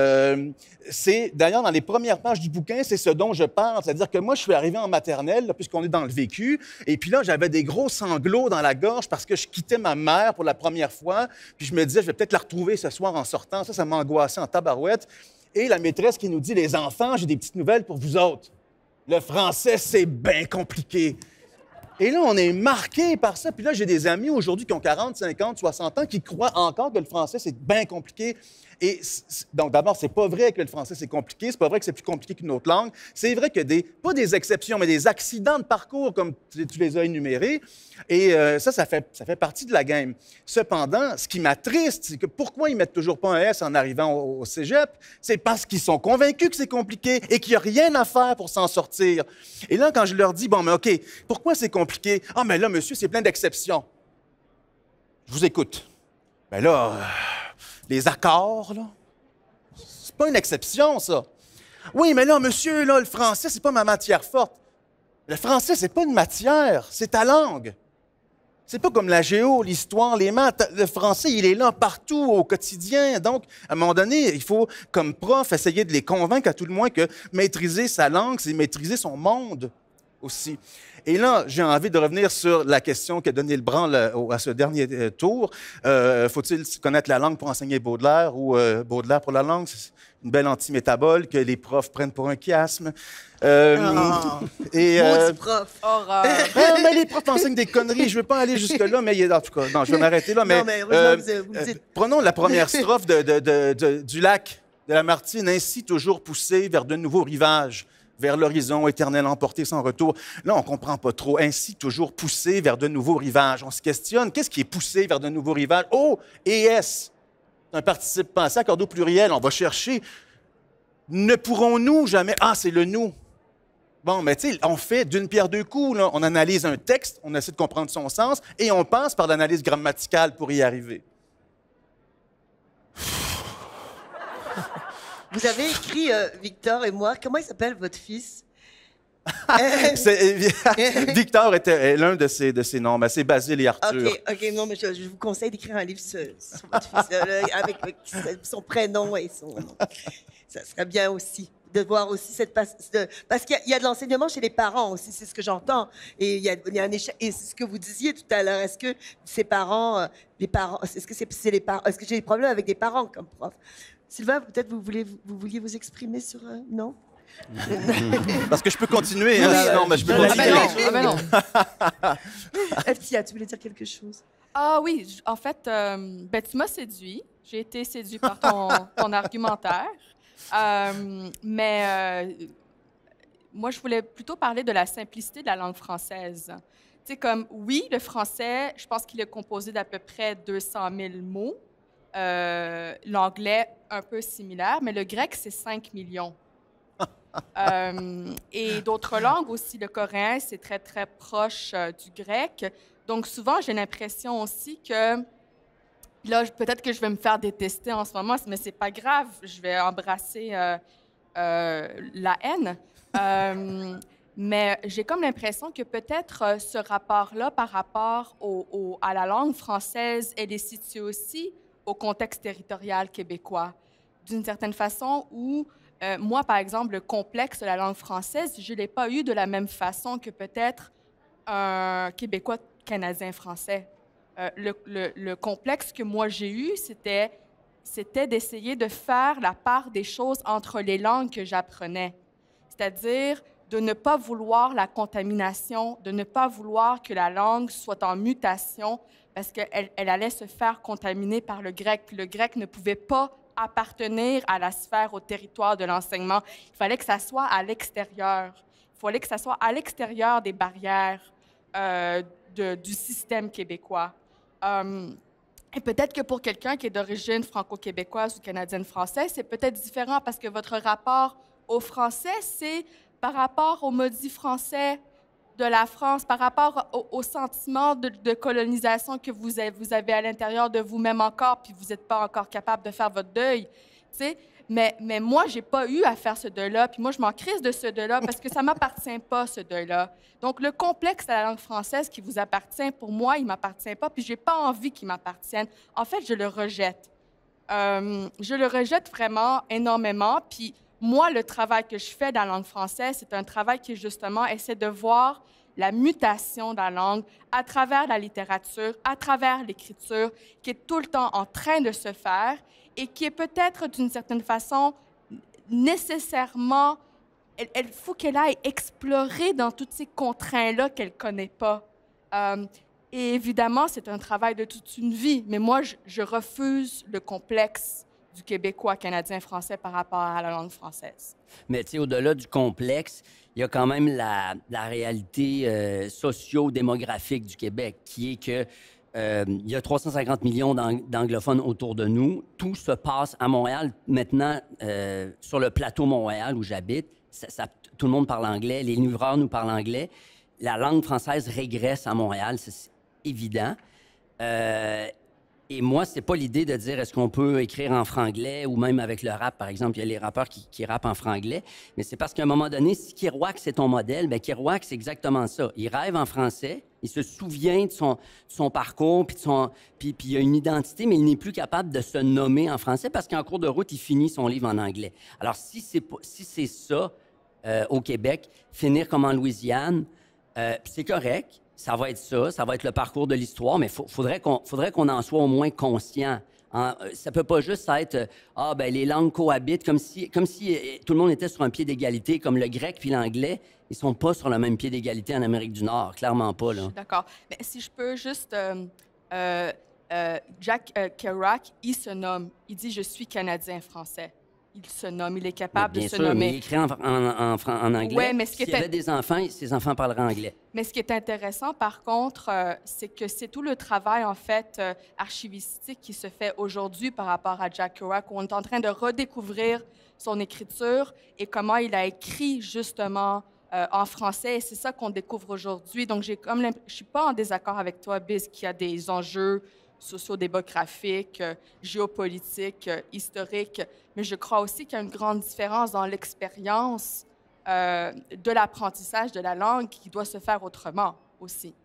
C'est, d'ailleurs, dans les premières pages du bouquin, c'est ce dont je parle. C'est-à-dire que moi, je suis arrivé en maternelle, là, puisqu'on est dans le vécu, et puis là, j'avais des gros sanglots dans la gorge parce que je quittais ma mère pour la première fois, puis je me disais, je vais peut-être la retrouver ce soir en sortant. Ça m'angoissait en tabarouette. Et la maîtresse qui nous dit, les enfants, j'ai des petites nouvelles pour vous autres. Le français, c'est bien compliqué. Et là, on est marqué par ça. Puis là, j'ai des amis aujourd'hui qui ont 40, 50, 60 ans qui croient encore que le français, c'est bien compliqué. Et donc, d'abord, c'est pas vrai que le français, c'est compliqué. C'est pas vrai que c'est plus compliqué qu'une autre langue. C'est vrai que pas des exceptions, mais des accidents de parcours, comme tu les as énumérés. Et ça fait partie de la game. Cependant, ce qui m'attriste, c'est que pourquoi ils mettent toujours pas un S en arrivant au cégep? C'est parce qu'ils sont convaincus que c'est compliqué et qu'il n'y a rien à faire pour s'en sortir. Et là, quand je leur dis, bon, mais OK, pourquoi c'est compliqué? Ah, mais là, monsieur, c'est plein d'exceptions. Je vous écoute. Ben là, les accords, là, c'est pas une exception, ça. Oui, mais là, monsieur, là, le français, c'est pas ma matière forte. Le français, c'est pas une matière, c'est ta langue. C'est pas comme la géo, l'histoire, les maths. Le français, il est là partout, au quotidien. Donc, à un moment donné, il faut, comme prof, essayer de les convaincre, à tout le moins, que maîtriser sa langue, c'est maîtriser son monde aussi. Et là, j'ai envie de revenir sur la question qui a donné le branle à ce dernier tour. Faut-il connaître la langue pour enseigner Baudelaire ou Baudelaire pour la langue? C'est une belle antimétabole que les profs prennent pour un chiasme. Maudit prof. Horreur. Mais les profs enseignent des conneries. Je ne veux pas aller jusque-là, mais en tout cas, non, je vais m'arrêter là. Mais, non, mais heureusement, vous dites... Prenons la première strophe du lac de Lamartine. Ainsi toujours poussé vers de nouveaux rivages, vers l'horizon éternel emporté sans retour. Là, on ne comprend pas trop. Ainsi toujours poussé vers de nouveaux rivages. On se questionne, qu'est-ce qui est poussé vers de nouveaux rivages? O et S. C'est un participe pensé, accordé au pluriel. On va chercher. Ne pourrons-nous jamais... Ah, c'est le nous. Bon, mais tu sais, on fait d'une pierre deux coups. Là. On analyse un texte, on essaie de comprendre son sens et on passe par l'analyse grammaticale pour y arriver. Vous avez écrit, Victor et moi, comment il s'appelle votre fils? Victor était l'un de ses noms, mais c'est Basile et Arthur. OK, non, mais je vous conseille d'écrire un livre sur votre fils, avec son prénom et son nom. Ça serait bien aussi de voir aussi cette... Parce qu'il y a de l'enseignement chez les parents aussi, c'est ce que j'entends. Et il y a un échec. Et c'est ce que vous disiez tout à l'heure. Est-ce que ces parents... est-ce que c'est les parents... Est-ce que j'ai des problèmes avec des parents comme prof? Sylvain, peut-être vous vouliez vous exprimer sur... non? Parce que je peux continuer. Hein? Non, mais je peux continuer. Non. Eftia, tu voulais dire quelque chose? Ah oui, en fait, tu m'as séduit. J'ai été séduit par ton argumentaire. Mais moi, je voulais plutôt parler de la simplicité de la langue française. Tu sais, comme, oui, le français, je pense qu'il est composé d'à peu près 200 000 mots. L'anglais, un peu similaire, mais le grec, c'est 5 millions. Et d'autres langues aussi, le coréen, c'est très, très proche du grec. Donc, souvent, j'ai l'impression aussi que, là, peut-être que je vais me faire détester en ce moment, mais c'est pas grave, je vais embrasser la haine. Mais j'ai comme l'impression que peut-être ce rapport-là par rapport à la langue française, elle est située aussi au contexte territorial québécois. D'une certaine façon où, moi, par exemple, le complexe de la langue française, je ne l'ai pas eu de la même façon que peut-être un Québécois canadien-français. Le complexe que moi j'ai eu, c'était d'essayer de faire la part des choses entre les langues que j'apprenais. C'est-à-dire de ne pas vouloir la contamination, de ne pas vouloir que la langue soit en mutation parce qu'elle allait se faire contaminer par le grec. Le grec ne pouvait pas appartenir à la sphère, au territoire de l'enseignement. Il fallait que ça soit à l'extérieur. Il fallait que ça soit à l'extérieur des barrières du système québécois. Et peut-être que pour quelqu'un qui est d'origine franco-québécoise ou canadienne-française, c'est peut-être différent parce que votre rapport au français, c'est par rapport au maudit français de la France, par rapport au sentiment de colonisation que vous avez à l'intérieur de vous-même encore, puis vous n'êtes pas encore capable de faire votre deuil, tu sais. Mais moi, je n'ai pas eu à faire ce deuil-là, puis moi, je m'en crisse de ce deuil-là parce que ça ne m'appartient pas, ce deuil-là. Donc, le complexe de la langue française qui vous appartient, pour moi, il ne m'appartient pas, puis je n'ai pas envie qu'il m'appartienne. En fait, je le rejette. Je le rejette vraiment énormément, puis moi, le travail que je fais dans la langue française, c'est un travail qui, justement, essaie de voir la mutation de la langue à travers la littérature, à travers l'écriture, qui est tout le temps en train de se faire et qui est peut-être, d'une certaine façon, nécessairement... Il faut qu'elle aille explorer dans toutes ces contraintes-là qu'elle ne connaît pas. Et évidemment, c'est un travail de toute une vie, mais moi, je refuse le complexe du Québécois, Canadien, Français par rapport à la langue française. Mais tu sais, au-delà du complexe, il y a quand même la réalité socio-démographique du Québec, qui est que il y a 350 millions d'anglophones autour de nous. Tout se passe à Montréal. Maintenant, sur le plateau Montréal où j'habite, tout le monde parle anglais. Les livreurs nous parlent anglais. La langue française régresse à Montréal, c'est évident. Et moi, c'est pas l'idée de dire est-ce qu'on peut écrire en franglais ou même avec le rap, par exemple. Il y a les rappeurs qui rappent en franglais. Mais c'est parce qu'à un moment donné, si Kerouac, c'est ton modèle, bien, Kerouac, c'est exactement ça. Il rêve en français, il se souvient de son parcours, puis il a une identité, mais il n'est plus capable de se nommer en français parce qu'en cours de route, il finit son livre en anglais. Alors, si c'est ça au Québec, finir comme en Louisiane, c'est correct. Ça va être ça va être le parcours de l'histoire, mais faudrait qu'on en soit au moins conscient. Ça peut pas juste être les langues cohabitent comme si tout le monde était sur un pied d'égalité, comme le grec puis l'anglais, ils sont pas sur le même pied d'égalité en Amérique du Nord, clairement pas là. Je suis d'accord. Mais si je peux juste Jack Kerouac, il se nomme, il dit je suis Canadien-Français. Il se nomme, il est capable de se nommer. Mais il écrit en anglais. Ouais, mais s'il y avait des enfants, ses enfants parleraient anglais. Mais ce qui est intéressant, par contre, c'est que c'est tout le travail, en fait, archivistique qui se fait aujourd'hui par rapport à Jack Kerouac, où on est en train de redécouvrir son écriture et comment il a écrit, justement, en français. Et c'est ça qu'on découvre aujourd'hui. Donc, je ne suis pas en désaccord avec toi, Biz, qu'il y a des enjeux sociodémographiques, géopolitiques, historiques, mais je crois aussi qu'il y a une grande différence dans l'expérience de l'apprentissage de la langue qui doit se faire autrement aussi.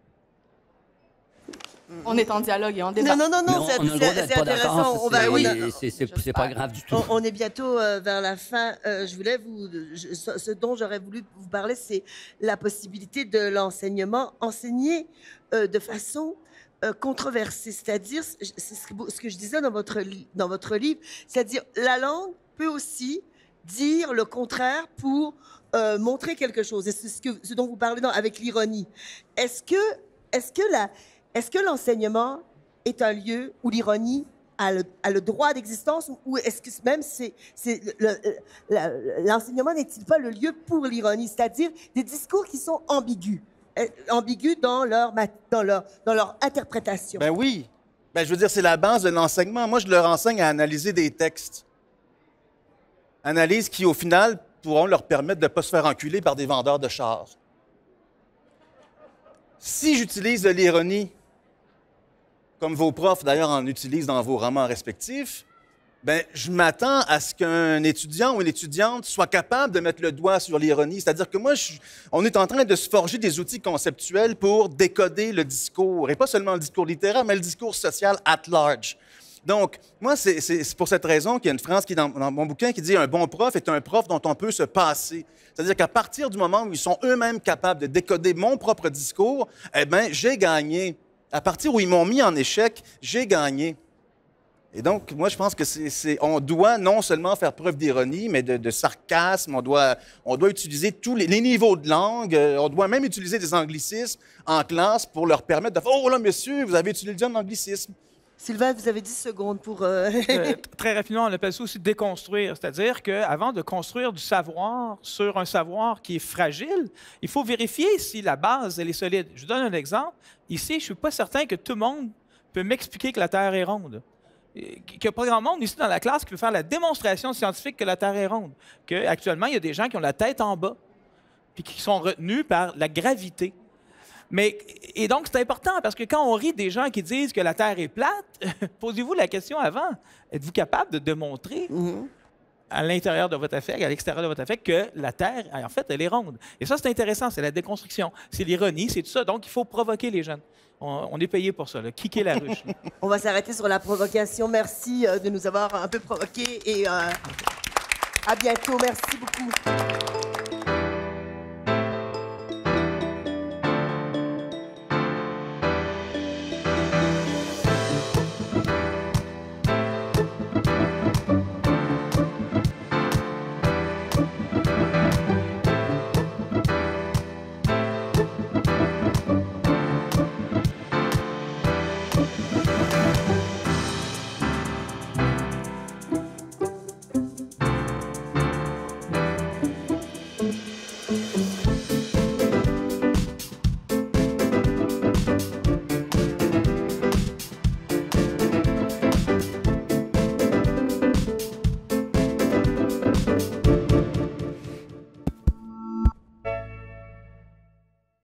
On est en dialogue et on débat. Non, c'est intéressant. C'est pas grave du tout. On est bientôt vers la fin. Ce dont j'aurais voulu vous parler, c'est la possibilité de l'enseignement, enseigner de façon controversée. C'est-à-dire, c'est ce que je disais dans votre livre, c'est-à-dire la langue peut aussi dire le contraire pour montrer quelque chose. Et c'est ce dont vous parlez avec l'ironie. Est-ce que l'enseignement est un lieu où l'ironie a le droit d'existence, ou est-ce que même l'enseignement n'est-il pas le lieu pour l'ironie, c'est-à-dire des discours qui sont ambigus dans leur interprétation? Ben oui. Ben, je veux dire, c'est la base de l'enseignement. Moi, je leur enseigne à analyser des textes. Analyses qui, au final, pourront leur permettre de ne pas se faire enculer par des vendeurs de chars. Si j'utilise de l'ironie, comme vos profs d'ailleurs en utilisent dans vos romans respectifs, Bien, je m'attends à ce qu'un étudiant ou une étudiante soit capable de mettre le doigt sur l'ironie. C'est-à-dire que moi, on est en train de se forger des outils conceptuels pour décoder le discours, et pas seulement le discours littéraire, mais le discours social at large. Donc, moi, c'est pour cette raison qu'il y a une phrase qui est dans mon bouquin qui dit « Un bon prof est un prof dont on peut se passer ». C'est-à-dire qu'à partir du moment où ils sont eux-mêmes capables de décoder mon propre discours, eh bien, j'ai gagné. À partir où ils m'ont mis en échec, j'ai gagné. Et donc, moi, je pense que on doit non seulement faire preuve d'ironie, mais de sarcasme. On doit utiliser tous les niveaux de langue. On doit même utiliser des anglicismes en classe pour leur permettre de faire « Oh là, monsieur, vous avez utilisé un anglicisme. » Sylvain, vous avez 10 secondes pour... Très rapidement, on appelle ça aussi déconstruire. C'est-à-dire qu'avant de construire du savoir sur un savoir qui est fragile, il faut vérifier si la base elle est solide. Je vous donne un exemple. Ici, je ne suis pas certain que tout le monde peut m'expliquer que la Terre est ronde. Qu'il n'y a pas grand monde ici dans la classe qui peut faire la démonstration scientifique que la Terre est ronde. Qu'actuellement, il y a des gens qui ont la tête en bas puis qui sont retenus par la gravité. Et donc, c'est important parce que quand on rit des gens qui disent que la Terre est plate, posez-vous la question avant. Êtes-vous capable de démontrer à l'intérieur de votre affect, à l'extérieur de votre affect, que la Terre, en fait, elle est ronde? Et ça, c'est intéressant. C'est la déconstruction. C'est l'ironie, c'est tout ça. Donc, il faut provoquer les jeunes. On est payé pour ça, là. Kicker la ruche. On va s'arrêter sur la provocation. Merci de nous avoir un peu provoqués et à bientôt. Merci beaucoup.